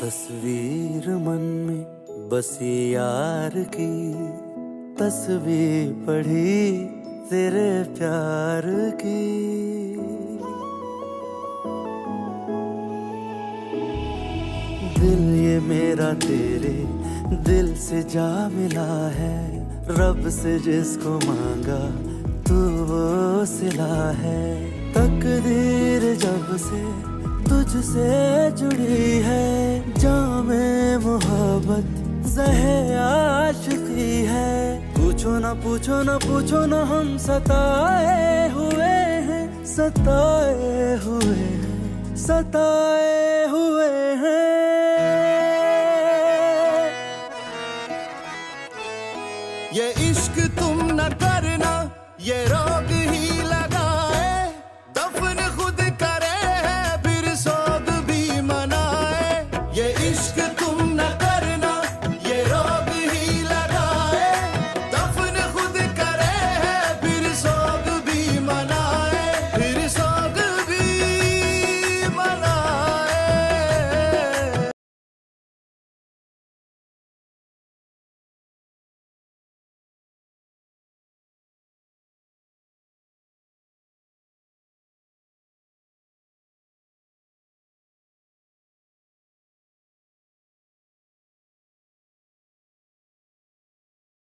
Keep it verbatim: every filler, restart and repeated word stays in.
तस्वीर मन में बसी यार की, तस्वीर पढ़ी तेरे प्यार की। दिल ये मेरा तेरे दिल से जा मिला है, रब से जिसको मांगा तू वो सिला है। तकदीर जब से तुझसे जुड़ी है, जामे मोहब्बत ज़हे आशिकी है। पूछो ना पूछो ना पूछो ना हम सताए हुए हैं, सताए हुए हैं, सताए हुए हैं। ये इश्क तुम न करना, ये रो